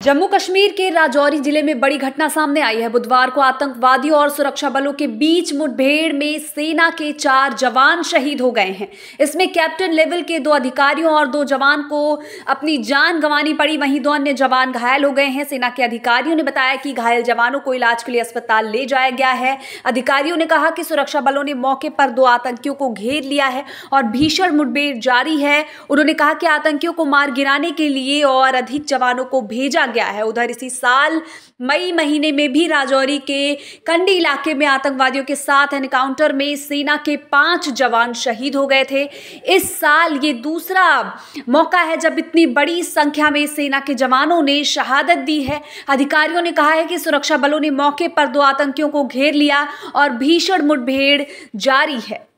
जम्मू कश्मीर के राजौरी जिले में बड़ी घटना सामने आई है। बुधवार को आतंकवादियों और सुरक्षा बलों के बीच मुठभेड़ में सेना के 4 जवान शहीद हो गए हैं। इसमें कैप्टन लेवल के 2 अधिकारियों और 2 जवान को अपनी जान गंवानी पड़ी, वहीं 2 अन्य जवान घायल हो गए हैं। सेना के अधिकारियों ने बताया कि घायल जवानों को इलाज के लिए अस्पताल ले जाया गया है। अधिकारियों ने कहा कि सुरक्षा बलों ने मौके पर 2 आतंकियों को घेर लिया है और भीषण मुठभेड़ जारी है। उन्होंने कहा कि आतंकियों को मार गिराने के लिए और अधिक जवानों को भेजा गया है। उधर इसी साल मई महीने में भी राजौरी के कंडी इलाके में आतंकवादियों के साथ एनकाउंटर में सेना के 5 जवान शहीद हो गए थे। इस साल ये दूसरा मौका है जब इतनी बड़ी संख्या में सेना के जवानों ने शहादत दी है। अधिकारियों ने कहा है कि सुरक्षा बलों ने मौके पर 2 आतंकियों को घेर लिया और भीषण मुठभेड़ जारी है।